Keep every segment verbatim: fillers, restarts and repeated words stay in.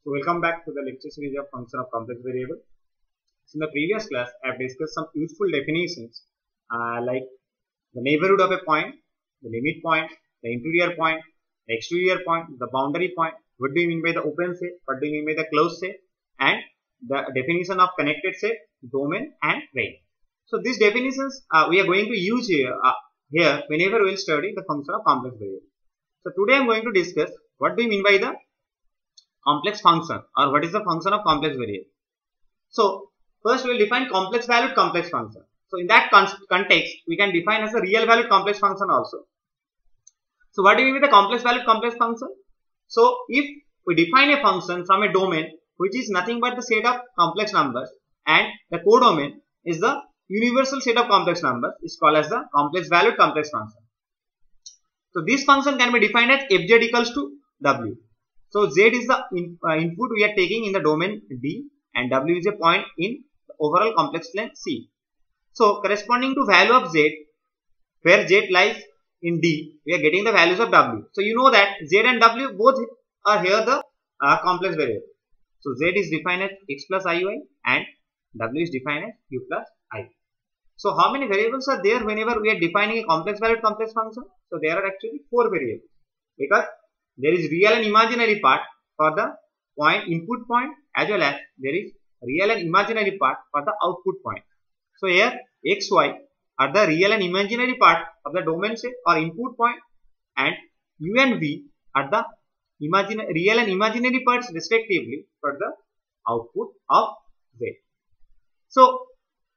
So welcome back to the lecture series of function of complex variable. So in the previous class, I have discussed some useful definitions uh, like the neighborhood of a point, the limit point, the interior point, the exterior point, the boundary point. What do you mean by the open set? What do you mean by the closed set? And the definition of connected set, domain, and range. So these definitions uh, we are going to use here, uh, here whenever we will study the function of complex variable. So today I am going to discuss what do you mean by the complex function, or what is the function of complex variable. So first we will define complex valued complex function. So in that con context we can define as a real valued complex function also. So what do you mean by the complex valued complex function? So if we define a function from a domain which is nothing but the set of complex numbers, and the codomain is the universal set of complex numbers, is called as the complex valued complex function. So this function can be defined as fz equals to w. So z is the in, uh, input we are taking in the domain D, and w is a point in the overall complex plane C. So corresponding to value of z, where z lies in D, we are getting the values of w. So you know that z and w both are here the uh, complex variable. So z is defined as x plus iy and w is defined as u plus I. So how many variables are there whenever we are defining a complex valued complex function? So there are actually four variables, because there is real and imaginary part for the point input point, as well as there is real and imaginary part for the output point. So here x, y are the real and imaginary part of the domain set or input point, and u and v are the imagine, real and imaginary parts respectively for the output of z. So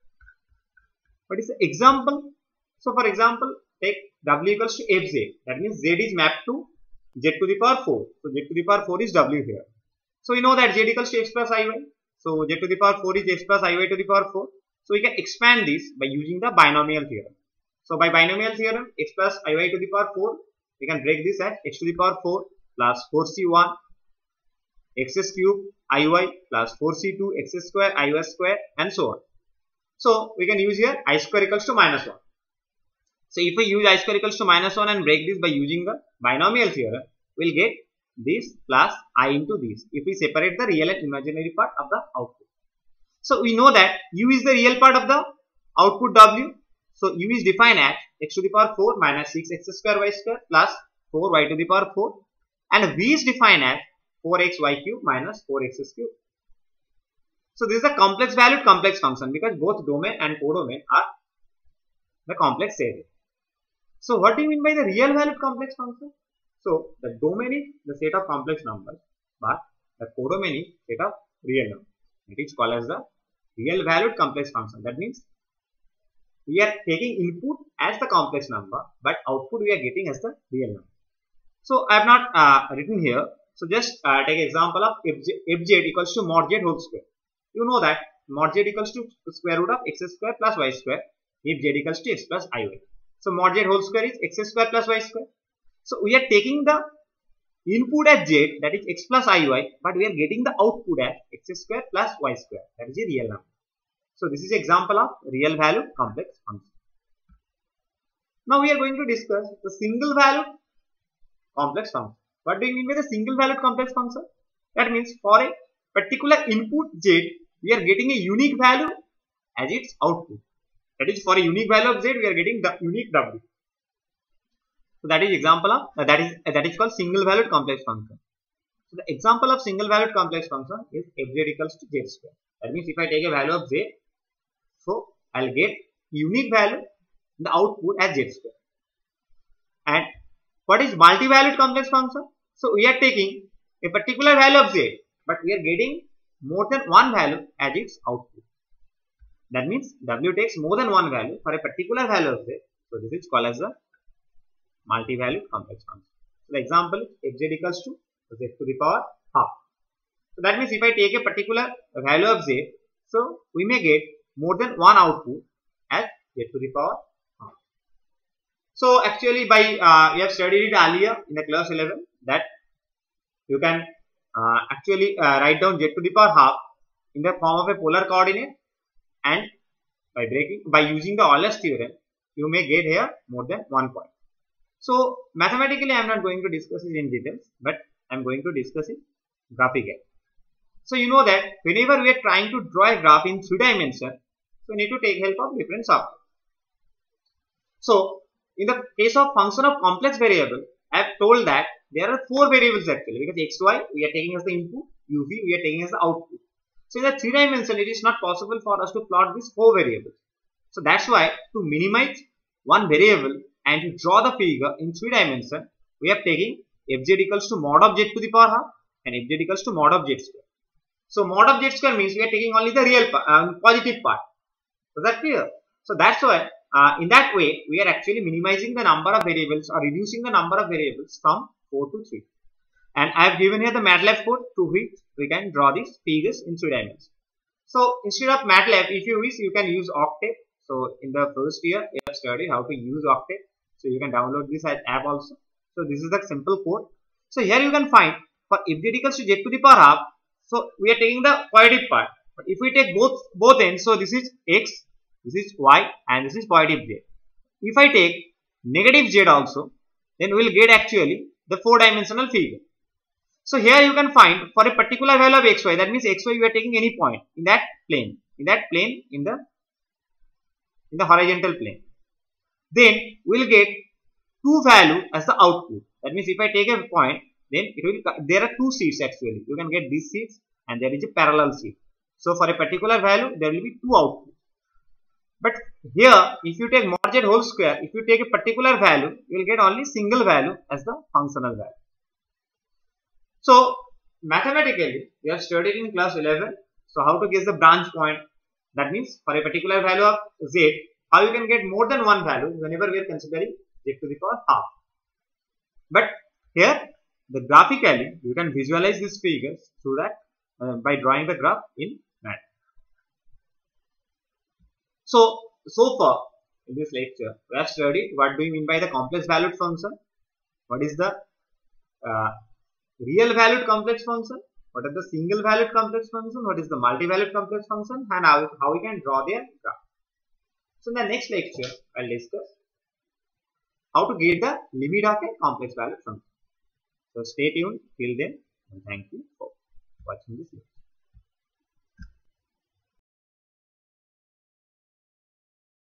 what is the example? So for example, take w equals to fz. That means z is mapped to z to the power four. So z to the power four is w here. So we know that z equals to x plus iy. So z to the power four is x plus iy to the power four. So we can expand this by using the binomial theorem. So by binomial theorem, x plus iy to the power four, we can break this as x to the power four plus four c one x cube iy plus four c two x square iy square, and so on. So we can use here I square equals to minus one. So if we use I square equals to minus one and break this by using the binomial theorem, we will get this plus I into this if we separate the real and imaginary part of the output. So we know that u is the real part of the output w. So u is defined as x to the power four minus six x square y square plus four y to the power four, and v is defined as four x y cube minus four x cube. So this is a complex valued complex function because both domain and codomain are the complex set. So what do you mean by the real valued complex function? So the domain is the set of complex numbers, but the codomain is set of real numbers. It is called as the real valued complex function. That means we are taking input as the complex number, but output we are getting as the real number. So I have not uh, written here. So just uh, take example of fz, fz equals to mod z whole square. You know that mod z equals to square root of x square plus y square if z equals to x plus iy. So mod z whole square is x square plus y square. So we are taking the input as z, that is x plus iy, but we are getting the output as x square plus y square, that is a real number. So this is example of real value complex function. Now we are going to discuss the single value complex function. What do you mean by the single valued complex function? That means for a particular input z, we are getting a unique value as its output. That is, for a unique value of z, we are getting the unique w. So that is example of uh, that is uh, that is called single valued complex function. So the example of single valued complex function is fz equals to z square. That means if I take a value of z, so I'll get unique value in the output as z square. And what is multi-valued complex function? So we are taking a particular value of z, but we are getting more than one value as its output. That means w takes more than one value for a particular value of z. So this is called as the multi-valued complex function. So the example is fz equals to z to the power half. So that means if I take a particular value of z, so we may get more than one output as z to the power half. So actually by uh, we have studied it earlier in the class eleven that you can uh, actually uh, write down z to the power half in the form of a polar coordinate, and by breaking by using the Euler's theorem you may get here more than one point. So mathematically I am not going to discuss it in details, but I am going to discuss it graphically. So you know that whenever we are trying to draw a graph in three dimension, so we need to take help of different software. So in the case of function of complex variable, I have told that there are four variables actually, because x, y we are taking as the input, u, v we are taking as the output. So in the three dimension, it is not possible for us to plot these four variables. So that's why to minimize one variable and to draw the figure in three dimension, we are taking fz equals to mod of z to the power half and fz equals to mod of z square. So mod of z square means we are taking only the real part, um, positive part. So that clear? So that's why uh, in that way we are actually minimizing the number of variables or reducing the number of variables from four to three. And I have given here the MATLAB code to which we can draw these figures in three dimensions. So instead of MATLAB, if you wish, you can use Octave. So in the first year, you have studied how to use Octave. So you can download this as app also. So this is the simple code. So here you can find for if z equals to z to the power half. So we are taking the positive part. But if we take both both ends, so this is x, this is y, and this is positive z. If I take negative z also, then we will get actually the four dimensional figure. So here you can find for a particular value of xy, that means xy you are taking any point in that plane, in that plane in the in the horizontal plane. Then we will get two value as the output. That means if I take a point, then it will there are two sheets actually. You can get these sheets and there is a parallel sheet. So for a particular value there will be two outputs. But here if you take mod z whole square, if you take a particular value, you will get only single value as the functional value. So mathematically we have studied in class eleven. So how to guess the branch point. That means for a particular value of z, how you can get more than one value whenever we are considering z to the power half. But here the graphically you can visualize these figures through that uh, by drawing the graph in MATLAB. So so far in this lecture we have studied what do you mean by the complex valued function, what is the uh, real valued complex function, what is the single valued complex function, what is the multi-valued complex function, and how, how we can draw their graph. So in the next lecture, I will discuss how to get the limit of a complex valued function. So stay tuned till then, and thank you for watching this lecture.